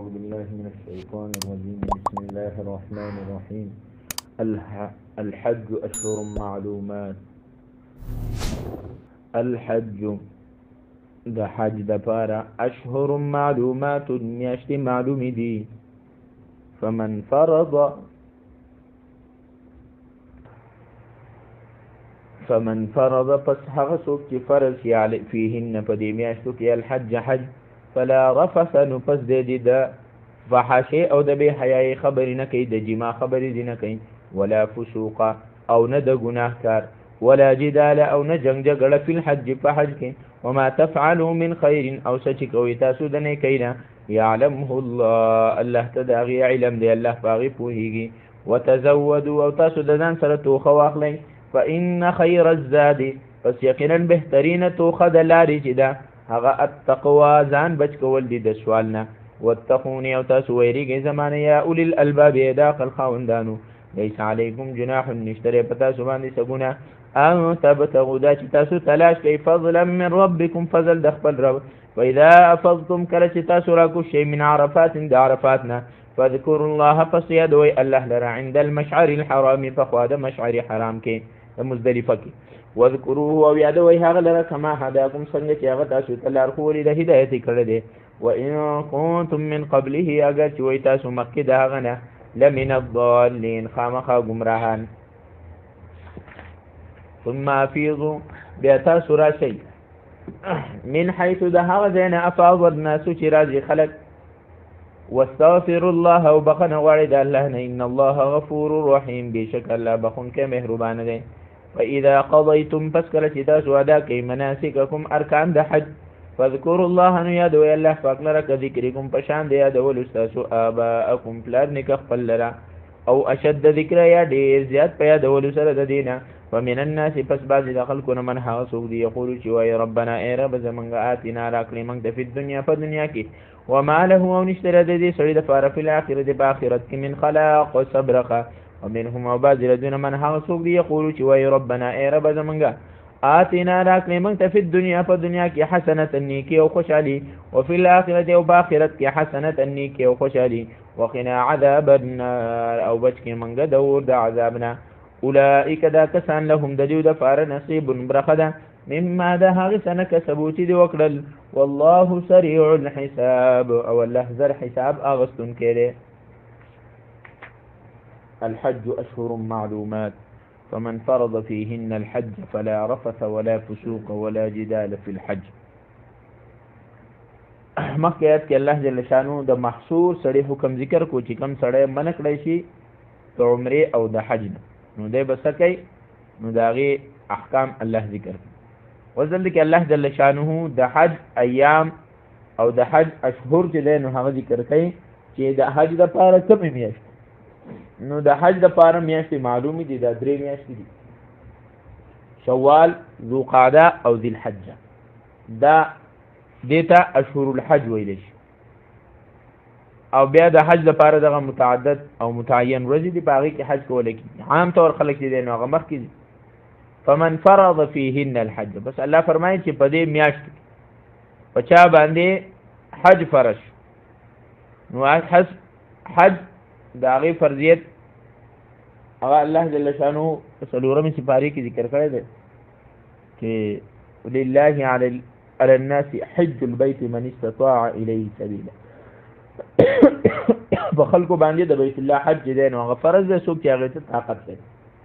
أعوذ بالله من الشيطان الرجيم. بسم الله الرحمن الرحيم. الحج أشهر معلومات. الحج د حج د پاره اشهر معلومات میاشت معلوم دي. فمن فرض پس هغه څوک چې فرض یې فیهن په دې میاشتو کې الحج حج فلا رفث نو پس دې د فحاشي او د بے حیاي خبرې نه کوي، د جما خبرې دې نه کوي، ولا فسوق او نه د ګناه کار، ولا جدال او نه جنگ جګړه فی الحج په حج کې. وما تفعلوا من خير او سچ کوي تاسو د نه کینا يعلمه الله تداغي علم دی، الله باغي پوهیږي. وتزودوا او تاسو د ځان سره توخه واخلئ، فإن خير الزاد پس یقینا بهترین توخه د لارې چې ده هغه التقوا ځان بچ کول دي د سوال نه. واتقوني او تاسو ویریږئ زمانه یا اولی الالباب دا عقل خاوندانو. لیس علیکم جناح نشتره پتا سو باندې سګونه ان تبتغوا دا چې تاسو تلاش کوئ فضلا من ربکم فضل د خپل رب. واذا افضتم کله چې تاسو راکو شی من عرفات د عرفاتنا فذكروا الله پس یادوي الله لرا عند المشعر الحرام فخوا د مشعر حرام کې د مزدلفه کې. وذكروه او یادوي هغه لره کما هداکم څنګه چې هغه تاسو ته لار خوري د هدایت کړی دی. وان كنتم من قبله اگر چې وای تاسو مکه د هغه نه لمن الضالين خامخا گمراهان. ثم افيضوا بیا تاسو راشئ من حيث د هغه ځای نه افاض الناس چې راځي خلک. واستغفر الله او بخنه غواړي د الله نه ان الله غفور رحیم بشک الله بخونکې مهربان دی. فاذا قضيتم پس کله چې تاسو ادا کوئ مناسککم ارکان د حج فذكروا الله ان یادوي الله پاک لره که ذکرکم پشان دی یادول استاسو آباءکم پلار نکه خپل لره او اشد ذکر یا ډیر زیات په یادول سره د دینه. ومن الناس پس بعض د خلکو نه من هغه څوک دی یقول چې وای ربنا ای رب زمونږ آتنا راکړې موږ د فی دنیا په دنیا کې وما له او نشتره د دې سړي د فار فی الاخرة په آخرت کې من خلاق و صبرخه. ومنهم او بعض الذين من هغه څوک دی یقول چې وای ربنا ای رب زمونږ آتنا راکړې موږ ته فی دنیا په دنیا کې حسنه نیکی او خوشحالي وفي الاخرة او په آخرت کې حسنه نیکی او خوشحالي وقنا عذاب النار او بچ کې موږ د اور د عذابنا. اولئک دا کسان لهم د دیو د فار نصیب برخده مما ده هغه سنه کسبو چې دی وکړل والله سریع الحساب او الله زر حساب اغستون کړي. الحج اشهر معلومات فمن فرض فيهن الحج فلا رفث ولا فسوق ولا جدال في الحج. مخکې آیت کې الله جل شانو د محصور سړی حکم ذکر کو چې کم سړی منع کړی شي د عمره او د حج نو دی بس کوي نو داغه احکام الله ذکر کوي. وزل کې الله جل شانه د حج ایام او د حج اشهر چې نو هغه ذکر کوي چې د حج د پاره کوم میاشت نو د حج د پاره میاشت معلومه دي د درې میاشتې دي شوال ذو قعده او ذی الحجه دا دیتا اشهر الحج ویل شي. او بیا د حج لپاره دغه متعدد او متعین ورځې دي باغی کې حج کول کی عام طور خلک دي نو هغه مخ کې. فمن فرض فيهن الحج بس الله فرمایي چې په دې میاشت په چا باندې حج فرض نو حج دغه فرضیت هغه الله جل شانه سلورمې سپاری کې ذکر کړی دی چې لله على الناس حج البيت من استطاع اليه سبيلا. په خلکو باندې د بیت الله حج دی نو هغه فرض دی څوک چې هغه ته طاقت لري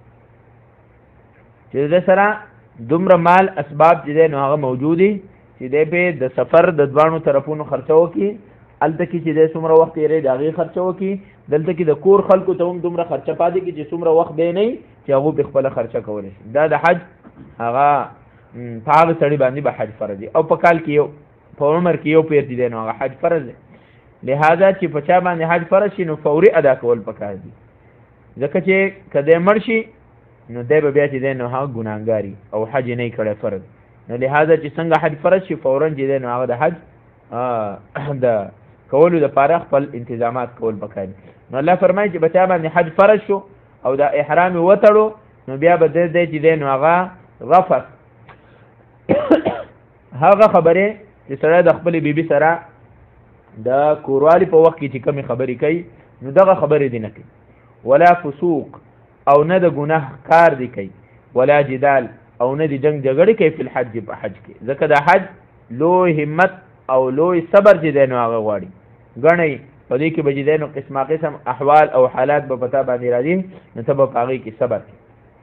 چې د سره دومره مال اسباب چې دی نو هغه موجودي چې دی په د سفر د دوانو طرفونو خرچو کې الته کې چې د څومره وخت یې دغه خرچو کې دلته کې د کور خلکو ته هم دومره خرچه پاتې کې چې څومره وخت دی نه چې هغه په خپل خرچه کولی شي. دا د حج هغه په هغه سړي باندې به حج فرض دی او په کال کې یو په عمر کې یو پیر دی نو هغه حج فرض دی. لہذا چې په چا باندې حج فرض شي نو فوري ادا کول پکار دي ځکه چې کله مړ شي نو دی به بیا چې دی نو هغه ګناهګاری او حج نه کړي فرض نو لہذا چې څنګه حج فرض شي فورا چې دی نو هغه د حج د کولو لپاره خپل انتظامات کول پکار دي. نو الله فرمایي چې په چا باندې حج فرض شو او د احرام وتړو نو بیا به دی چې دی نو هغه رفث هغه خبره چې سره د خپل بیبي سره دا کوروالی په وخت کې چې کمی خبرې کوي نو دغه خبرې دی نه کوي. ولا فسوق او نه د ګناه کار دی کوي. ولا جدال او نه دی جنگ جګړې کوي په الحج په حج کې. ځکه د حج لوی همت او لوی صبر چې دی نو هغه غواړي. ګڼئ په دې کې به چې دی نو قسمه قسم احوال او حالات به پتا باندې راځي نو ته به په هغې کې صبر کوي.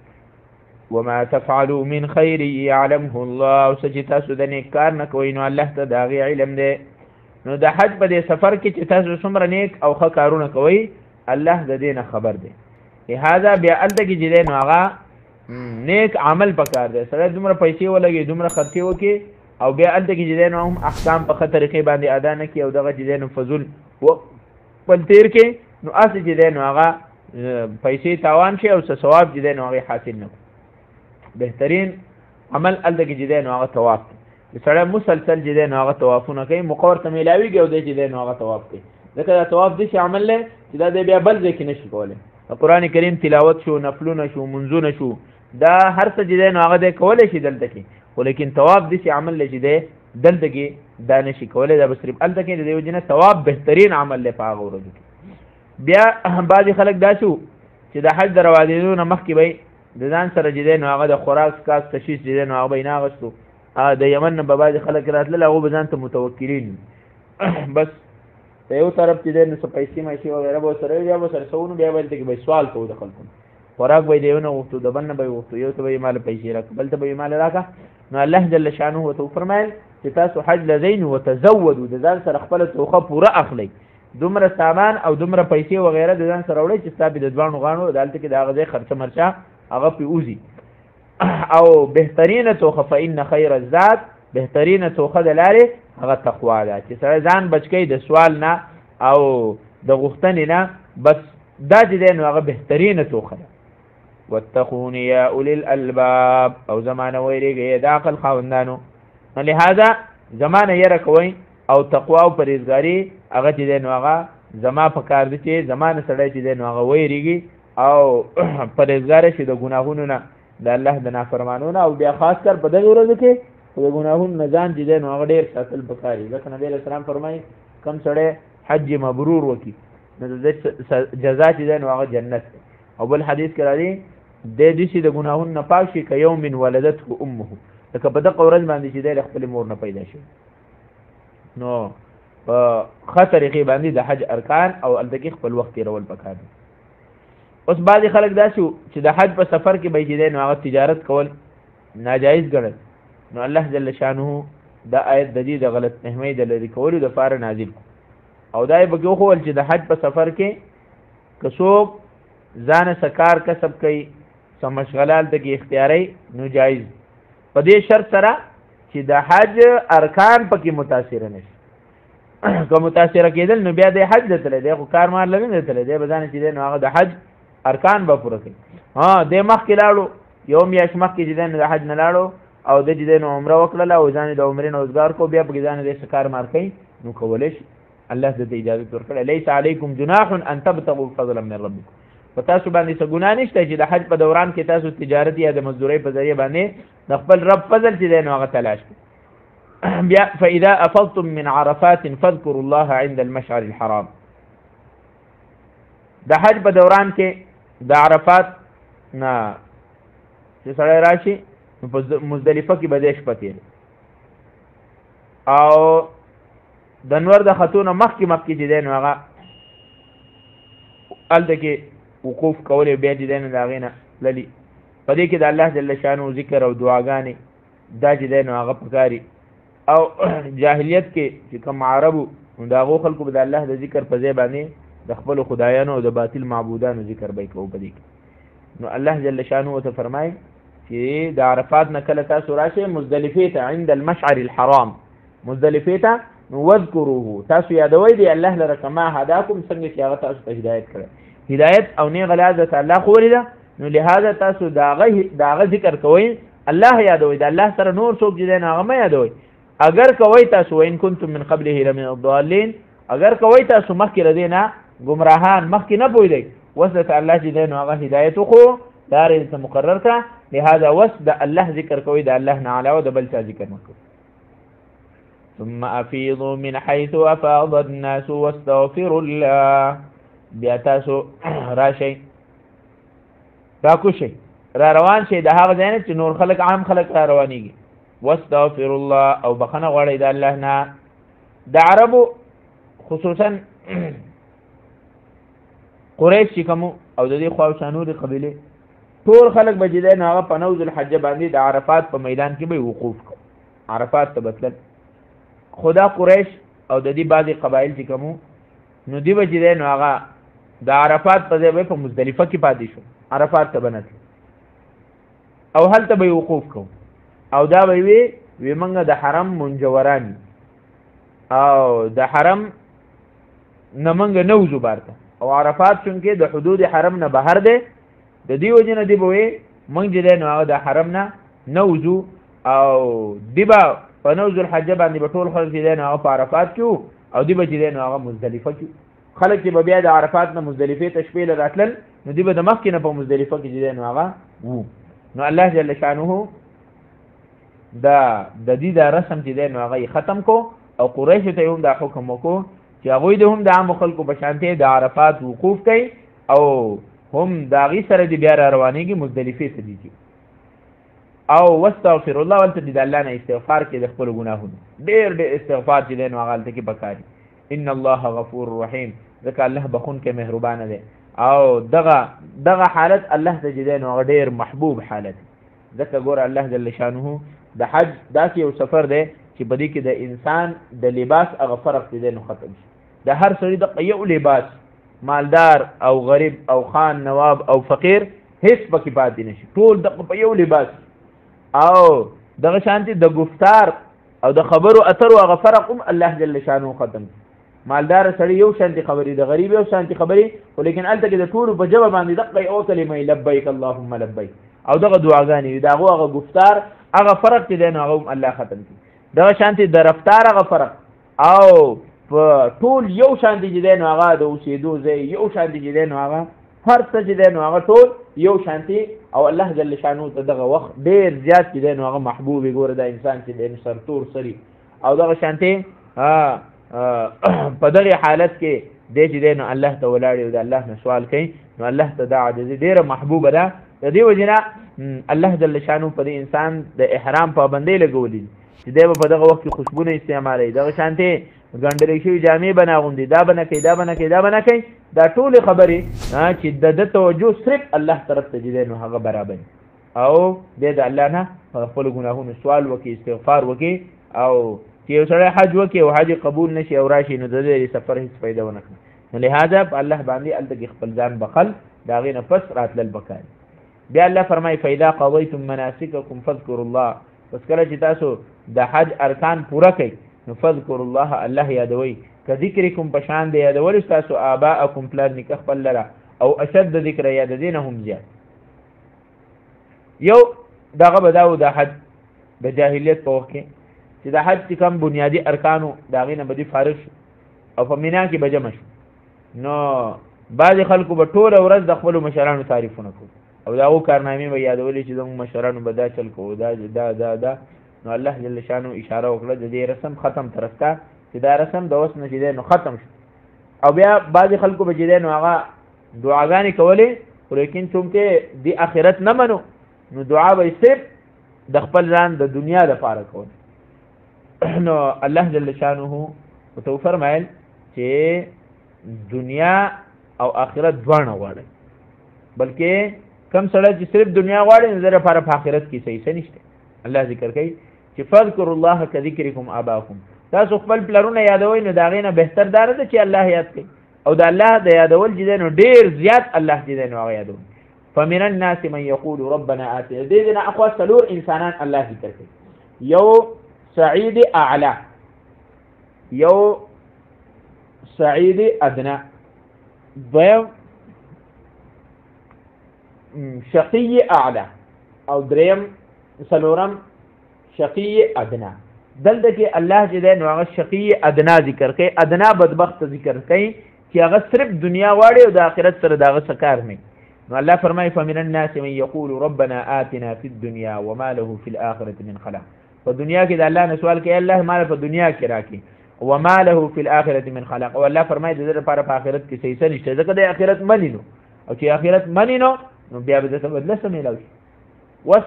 وما تفعلوا من خير يعلمه الله. او څه چې تاسو د نیک کار نه کوئ نو الله ته د هغې علم دی. نو د حج په دې سفر کې چې تاسو څومره نیک او ښه کارونه کوئ الله د دې نه خبر دی. لهذا بیا هلته کې چې دی نو هغه نیک عمل پکار دی. سړی دومره پیسې ولګي دومره خرچې وکړي او بیا هلته کې چې دی نو هم احکام په ښه طریقې باندې ادا نه کړي او دغه چې دی نو فضول خپل تیر کې نو هسې چې دی نو هغه پیسې تاوان شي او څه ثواب چې دی نو هغې حاصل نه کړي. بهترین عمل هلته کې چې دی نو هغه طواف دی. سړی مسلسل چې دی نو هغه طوافونه کوي مقور ته میلاویږي او دی چې دی نو هغه طواف کوي. ځکه دا طواف داسې عمل دی چې دا دی بیا بل ځای کې نه شي کولی. د قرآن کریم تلاوت شو نفلونه شو منځونه شو دا هر څه چې دی نو هغه دی کولی شي دلته کې خو لیکن طواف داسې عمل دی چې دی دلته کې دا نه شي کولی. دا به صرف هلته کې د دې وجې نه طواف بهترین عمل دی په هغه ورځو کې. بیا بعضې خلک دا شو چې د حج د روانېدو نه مخکې به د ځان سره چې دی نو هغه د خوراک څښاک تشویش چې دی نو هغه به یې نه اخېستو. د یمن نه به بعضې خلک راتلل هغو به ځان ته متوکلین بس د یو طرف چې دی نو څه پیسې میسې وغیره به ورسره وي بیا به ورسره څه ونو بیا به هلته کې به سوال کوو د خلکو خوراک به یې د یو نه غوښتو د بل نه به یې غوښتو یو ته به یې ماله پیسې راکړه بل ته به یې ماله راکړه. نو الله جل شانه ورته وفرمیل چې تاسو حج لځئ نو وتزودو د ځان سره خپله توښه پوره اخلئ. دومره سامان او دومره پیسې وغیره د ځان سره وړئ چې ستا پې د دواړو غاڼو د هلته کې د هغه ځای خرچه مرچه هغه پې وځي. او بهترینه توخه فإن خیر الزاد بهترینه توخه د لارې هغه تقوا ده چې سړی ځان بچ کوي د سوال نه او د غوښتنې نه بس دا چې دی نو هغه بهترینه توخه ده. واتقون یا اولی الالباب او زمانه ویریږئ د عقل خاوندانو. لهذا زمانه یره کوئ او تقوا او پرهیزګاري هغه چې دی نو هغه زما په کار دی چې زمانه سړی چې دی نو هغه ویریږي او پرهیزګاره شي د ګناهونو نه د الله د نافرمانونه او بیا خاص کر په دغه ورځو کې د ګناهونو نه ځان چې دی نو هغه ډېر ساتل پکار دي. ځکه نبي علیه السلام فرمایي کوم سړی حج مبرور وکړي نو د جزا چې دی نو هغه جنت دی. او بل حدیث کې راځي د دې د ګناهونو نه پاک شي که یوم ولدته امه لکه په دغه ورځ باندې چې دی د خپلې مور نه پیدا شي. نو په ښه طریقې باندې د حج ارکان او هلته کې خپل وخت تېرول پکار دي. اوس بعضې خلک دا شو چې د حج په سفر کې به چې دی نو هغه تجارت کول ناجایز ګڼل. نو الله جل شانه دا آیت د دې د غلط فهمۍ د لرې کولو دپاره نازل کړو او دا یې پکې وښول چې د حج په سفر کې که څوک ځانه څه کار کسب کوي څه مشغله هلته کې اختیاروي نو جایز په دې شرط سره چې د حج ارکان پکې متاثره نه شي. که متاثره کېدل نو بیا د حج ته تللی دی خو کار مار لري نه تللی دی به ځانه چې دی نو هغه د حج ارکان به پوره کوي. دی مخکې لاړو یو میاشت مخکې چې دی نو د حج نه لاړو او د چې دی نو عمره وکړله او ځان د عمرې نه روزګار کو بیا پکې ځان دی څه کار مار کوي نو کولی شي. الله د دې اجازت ورکړی لیس علیکم جناح ان تبتغوا فضلا من ربکم. په تاسو باندې څه ګناه نشته چې د حج په دوران کې تاسو تجارت یا د مزدورۍ په ذریعه باندې د خپل رب فضل چې دی نو هغه تلاش کړئ. بیا فاذا افضتم من عرفات فاذكروا الله عند المشعر الحرام. د حج په دوران کې د عرفات نه چې سړی راشي نو په مزدلفه کې به دی شپه تېري او د نور د خطونه مخکې چې دی نو هغه هلته کې وقوف کولی بیا چې دی نو د هغې نه تللي. په دې کې د الله جل شانو ذکر او دعاګانې دا چې دی نو هغه پکاري. او جاهلیت کې چې کوم عربو نو د هغو خلکو به د الله د ذکر په ځای باندې د خپلو خدایانو او د باطل معبودانو ذکر به یې کوو په دې کې. نو الله جل شانو ورته فرمایي چې د عرفات نه کله تاسو راشئ مزدلفې ته عند المشعر الحرام مزدلفې ته نو واذکروه تاسو یادوئ دی الله لره کما هداکم څنګه چې هغه تاسو ته هدایت کړی هدایت او نیغه لاره ته الله ښوولې ده. نو لهذا تاسو د هغه ذکر کوئ الله یادوئ د الله سره نور څوک چې دی نو هغه مه یادوئ. اگر کوئ تاسو وان کنتم من قبله لمن الضالین اگر کوئ تاسو مخکې له دې نه ګمراهان مخکې نه پوهېدئ اوس درته الله چې دی نو هغه هدایت وښو لارې درته مقرر کړه. لهذا اوس د الله ذکر کوئ د الله نه علاوه د بل چا ذکر مه کوئ. ثم افیضوا من حيث افاض الناس واستغفروا الله. بیا تاسو راشئ راکوشئ را روان شئ د هغه ځای نه چې نور خلک عام خلک را روانېږي. واستغفروا الله او بخنه غواړئ د الله نه. د عربو خصوصا قریش چې کوم او د دې خوا نورې قبیلې ټول خلک به چې دی نو هغه په نوز الحجه باندې د عرفات په میدان کې به وقوف کو عرفات ته بتلل. خدا قریش او د دې بعضې قبایل چې کوم نو دی به چې دی نو هغه د عرفات په ځای به په مزدلفه کې پاتې شو عرفات ته به نه او هلته به وقوف کو او دا به وی موږ د حرم منجوران او د حرم نه موږ نه وځو بارته او عرفات چونکې د حدود حرم نه بهر دی د دې وجې نه دی به وی موږ چې دی نو هغه د حرم نه نه وځو او دی به په نوز الحجه باندې به ټول خلک چې دی نو هغه په عرفات کې او دی به چې دی نو هغه مزدلفه کې خلک چې به بیا د عرفات نه مزدلفې ته شپې له راتلل نو دی به د مخکې نه په مزدلفه کې چې دی نو هغه وو. نو الله جل شانه د دې دا رسم چې دی نو هغه ختم کو او قریش ته هم دا حکم وکړو چې هغوی د هم د عام خلکو په شانتې د عرفات وقوف کوي او هم د هغې سره د بیا را روانېږي مزدلفې ته دي او واستغفر الله ولته د الله نه استغفار کې د خپلو ګناهونو ډېر استغفار چې دی نو هغه هلته کې پکار ان الله غفور رحیم ځکه الله بخونکی مهربانه دی او دغه حالت الله ته چې دی نو هغه ډېر محبوب حالت ځکه ګوره الله جل شانه د حج داسې یو سفر دی چې په دې کې د انسان د لباس هغه فرق چې دی نو ختم شي. د هر سړي د یو لباس مالدار او غریب او خان نواب او فقیر هیڅ پکې پاتې نشي ټول د په یو لباس او دغه شانتي د گفتار او د خبرو اترو هغه فرق هم الله جل شانه ختم. مالدار سړی یو شانتي خبرې د غریب یو شانتي خبرې ولیکن الته کې د ټولو په جواب باندې دغه او کلمه لبیک اللهم لبیک او دغه دعاګانې دغه گفتار هغه فرق دی نو هغه الله ختم کی. دغه شانتي د رفتار هغه فرق او په ټول یو شانتي چې دی نو هغه د اوسېدو ځای یو شانتي چې دی نو هغه هر څه چې دی نو هغه ټول یو شانتي او الله جل شانه ته دغه وخت ډېر زیات چې دی نو هغه محبوب ګوره د انسان چې دی سرتور سری او دغه شانتي په دغه حالت کې دی چې دی نو الله ته ولاړ او د الله نه سوال کوي نو الله ته دا عاجزي ډېره محبوبه ده. د دې وجې نه الله جل شانه په دې انسان د احرام پابندۍ لګولې چې دی به په دغه وخت کې خوشبونه استعمالوي دغه شانتي ګنډلې شوي جامې به نه اغوندي دا به نه کوي دا به نه کوي دا به نه کوي دا ټولې خبرې چې د توجه صرف الله طرف ته چې دی نو هغه برابر او دی د الله نه خپلو ګناهونو سوال وکړي استغفار وکړي او چې یو سړی حج وکړي او حج قبول نشي او راشي نو د دې سفر هېڅ فایده ونه کړي نو لهذا په الله باندې هلته کې خپل ځان بخل د هغې نه پس راتلل پکار. بیا الله فرمایي فإذا قضیتم مناسککم فاذکروا الله پس کله چې تاسو د حج ارکان پوره کړئ نو فذکر الله الله یادوي که ذکرکم په شان د یادولو ستاسو آباءکم پلار نیکه خپل لره او اشد ذکر یاد دې نه هم زیات. یو دغه به دا و د حج د جاهلیت په وخت کې چې د حج چې کوم بنیادي ارکانو د هغې نه به دې فارغ شو او په مینا کې به جمع شو نو بعضې خلکو به ټوله ورځ د خپلو مشرانو تعریفونه کوو او د هغو کارنامې به یادولې چې زموږ مشرانو به دا چل کوو دا نو الله جل شانو اشاره وکړه د دې رسم ختم ترسته چې دا رسم د اوس نه چې دی نو ختم شو او بیا بعضې خلکو به چې دی نو هغه دعاګانې کولې لیکن چونکې د آخرت نه منو نو دعا به صرف د خپل ځان د دنیا دپاره کول. نو الله جل شانه ورته وفرمایل چې دنیا او آخرت دواړه غواړئ بلکې کم سړی چې صرف دنیا غواړي نو د لپاره په آخرت کې صحیح نشته. الله ذکر کوي چې فذکروا الله کذکرکم آباءکم تاسو خپل پلرونه یادوئ نو د هغې نه بهتر دا نه ده چې الله یاد کوي او د الله د یادول چې دی نو ډېر زیات الله چې دی نو هغه یادوي. فمن الناس من یقول ربنا آتنا دې نه اخوا څلور انسانان الله ذکر کوي یو سعید اعلی یو سعید ادنا دویم شقی اعلی او دریم سلورم شقی ادنا. دلته کې الله چې دی نو هغه شقی ادنا ذکر کوي ادنا بدبخت ذکر کوي چې هغه صرف دنیا غواړي او د آخرت سره د هغه څه کار نه. نو الله فرمایي فمن الناس من یقول ربنا آتنا فی الدنیا وما له فی الآخرة من خلاق په دنیا کې د الله نه سوال کوي الله مال په دنیا کې راکړي وما له فی الاخرة من خلاق او الله فرمایي د دې لپاره په آخرت کې څه حصہ نشته ځکه د آخرت منی نو او چې آخرت منی نو بیا به څه بدله څه میلاوي وس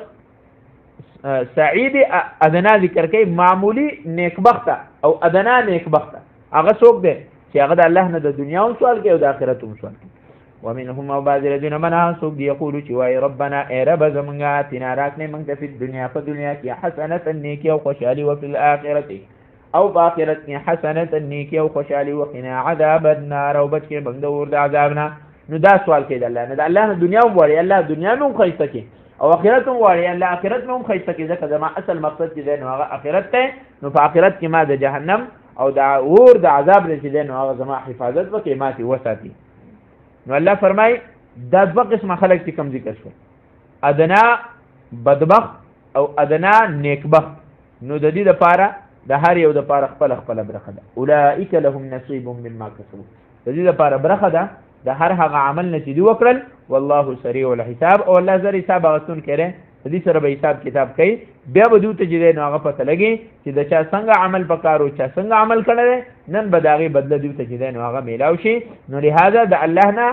سعید ادنا ذکر کوي معمولی نیکبخته او ادنا نیکبخته هغه څوک دی چې هغه د الله نه د دنیا هم سوال کوي او د آخرت هم سوال کوي ومنهم او بعض الذين منها سوق دی یقول چې وای ربنا ای رب زمونږه اتنا راکړې موږ ته په دنیا په دنیا کې حسنه نیکی او خوشحالي او په آخرت او په آخرت کې حسنه نیکی او خوشحالي وقنا عذاب النار او بچ کې موږ د اور د عذاب نه نو دا سوال کوي د الله نه د الله نه دنیا هم وړي الله دنیا هم خیسته کې او آخرت هم وړي الله آخرت هم خیسته کې ځکه زما اصل مقصد چې دی نو هغه آخرت ته نو په آخرت کې ما د جهنم او د اور د عذاب نه چې دی نو هغه زما حفاظت وکړي ما تی وساتي نو الله فرمای دا دوه قسمه خلک چې کم ذکر شو ادنا بدبخت او ادنا نیکبخت نو د دې لپاره د هر یو د لپاره خپل خپل برخه ده اولئک لهم نصیب مما کسبوا د دې لپاره برخه ده د هر هغه عمل نه چې دی وکړل والله سریع الحساب او الله زری حساب غوښتون کړي د دې سره به حساب کتاب کوي بیا به دوی ته چې نو هغه پته لګي چې د چا څنګه عمل پکارو چا څنګه عمل کړی نن به داغي بدله دوی ته چې نو هغه میلاو شي نو لہذا د الله نه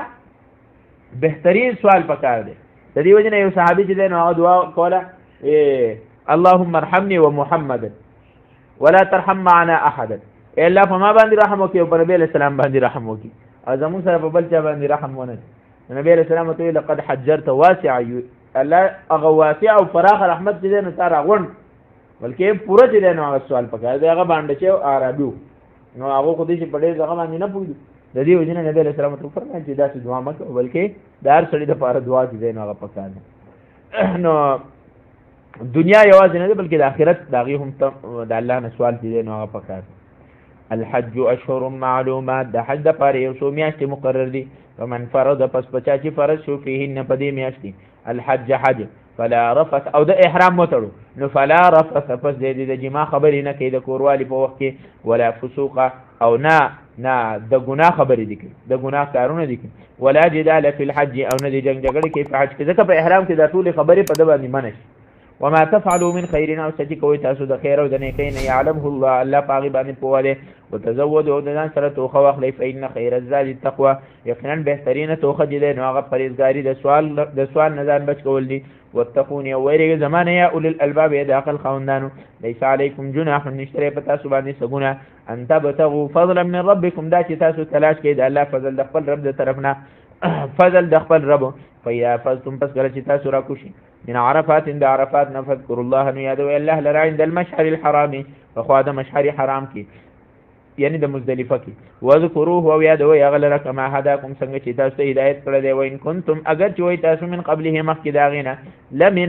بهترین سوال پکار دی د دې وجه نه یو صحابي چې نو هغه دعا کوله اللهم ارحمني ومحمد ولا ترحم معنا احد الا فما باندې رحم وکي او نبی عليه السلام باندې رحم وکي ازمون سره په بل چا باندې رحم ونه نبی عليه السلام ته لقد حجرت واسع الله هغه واسع او فراخ رحمت دې نه تار غون بلکې پوره دې نه سوال پکار دی هغه باندې چې عربي نو هغه خو دې چې په دې ځای باندې نه پوهیږي د دې وجه نه نبی عليه السلام ته فرمایي چې دا څه دعا مکه بلکې دار سړي د لپاره دعا دې نه هغه پکار دی نو دنیا یوازې نه بلکې د آخرت داغي هم د الله نه سوال دي نو هغه پکار الحج اشهر معلومات د حج د پاره یو څو میاشتې مقرر دي ومن فرض پس پچا چې فرض شو فيهن په دې میاشتې الحج حج فلا رفث او د احرام وتړو نو فلا رفث پس د جما خبرې نه کوي د کوروالی په وخت کې ولا فسوق او نه د ګناه خبرې دي د ګناه کارونه دي ولا جدال فی الحج او نه د جنگ جګړه کې په حج کې ځکه په احرام کې د ټول خبرې په د باندې منش وما تفعلوا من خير او سچ کوي تاسو د خیر او د نیکی نه يعلمه الله الله پاغي باندې پوهه وتزودوا د ځان سره توخه واخلي فإن خير الزاد التقوى یقینا بهترینه توخه دي نو هغه پرهیزګاری د سوال نظر بچ کول دي واتقون ويرګ زمانه یا اول الالباب یا داخل خوندانو ليس عليكم جناح نشتري پتا سو باندې سګونه ان تبتغوا فضلا من ربكم دا چې تاسو تلاش کړئ د الله فضل د خپل رب د طرفنا فضل د خپل رب فیا فزتم پس کله چې تاسو را کوشي من عرفات عند عرفات نفذكر الله نو یادو الله لرا عند المشعر الحرام فخوا د مشعر حرام کی یعنی د مزدلفه کی وذكروه او یادو یغلر کما هداكم څنګه چې تاسو هدایت کړل دی وین کنتم اگر چې وای تاسو من قبله مخک داغینا لمن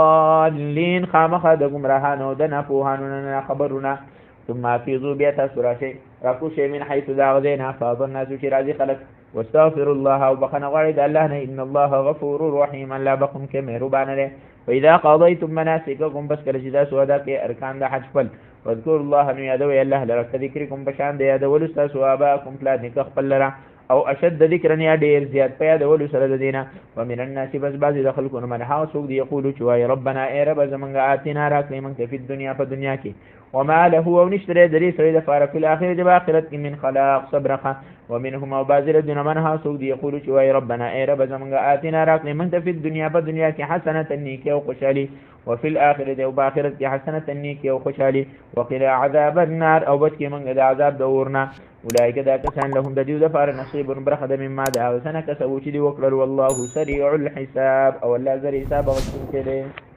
الضالين خامخ د گمراهانو د نه پوهانو خبرونه ثم افيضوا بيت سراشي راکو شي من حيث داغذينا فاضل الناس چې راضي خلق واستغفر الله او بخنا غړي د الله نه ان الله غفور رحيم الله بكم کې مهربان دی واذا قضيتم مناسككم بس کله چې تاسو ادا کې ارکان د حج فل واذكر الله ان يدعو الله لرك ذکرکم بشان دی یادول تاسو اباکم فلا نکخ فلرا او اشد ذکرن یا ډیر زیات په یادول سره د دینه ومن الناس بس بعض دخلكم من ها سوق دی یقول چوای ربنا ای رب زمنګ اتینا راکلی من په دنیا په دنیا کې وما له او نشتري دري سوي د فارق الاخره د اخرت من خلاق صبرخه ومنهم او بعض الذين منها سوق دی یقول چوای ربنا ای رب زمنګ اتینا راکلی من په دنیا په دنیا کې حسنه نیکی او خوشالي وفي الاخره او باخرت کې حسنه نیکی او خوشالي وقنا عذاب النار او بچ کې من د عذاب د اورنا اولئک دا کسان لهم د دې د فار نصیب برخه مما دا وسنه کسو چې دی وکړل والله سریع الحساب او الله زری حساب غوښتونکی دی